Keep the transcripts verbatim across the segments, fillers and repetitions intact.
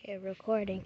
Okay, recording.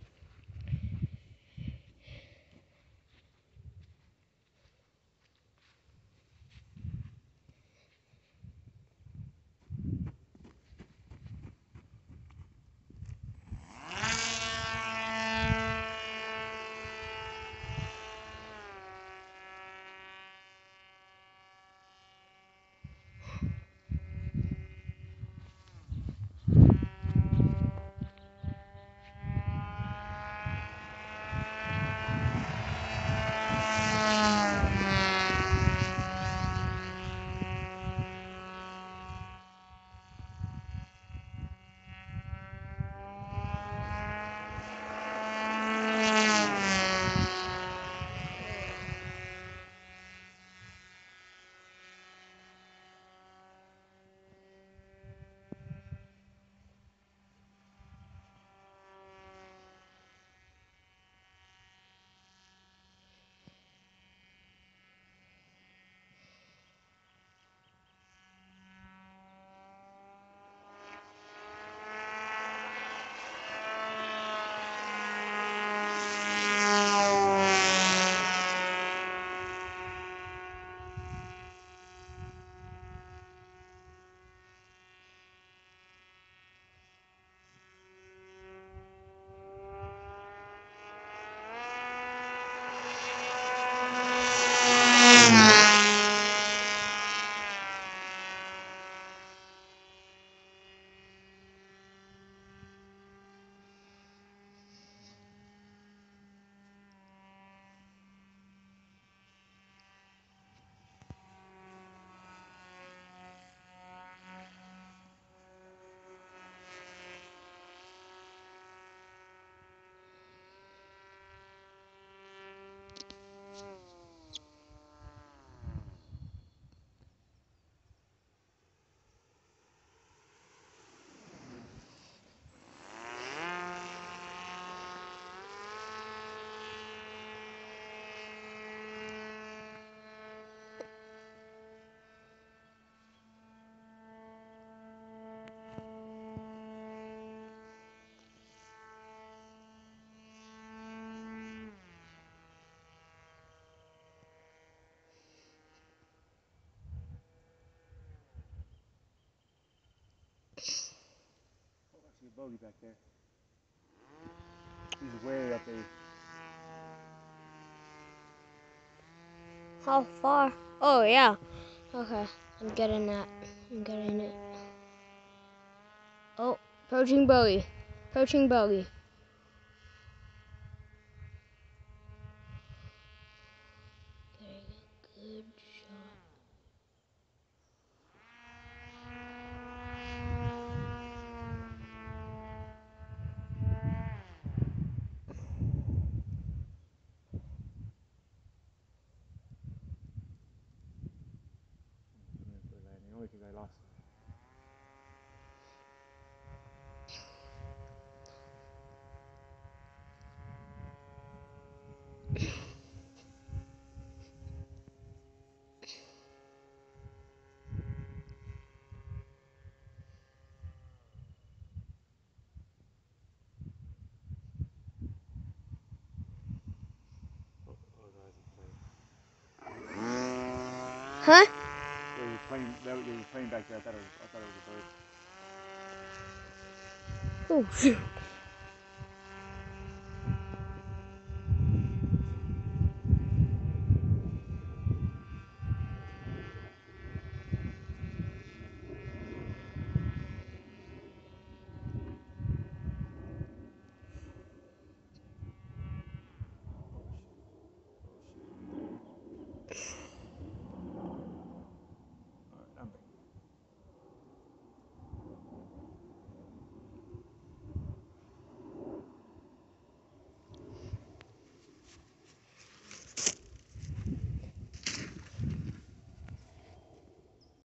I see a bogey back there. He's way up there. How far? Oh, yeah. Okay, I'm getting that. I'm getting it. Oh, approaching bogey. Approaching bogey. Getting a good shot. The only thing I lost. Huh? Yeah, you're playing. That, you were playing back there. I thought it was. I thought it was a bird. Oh, shoot.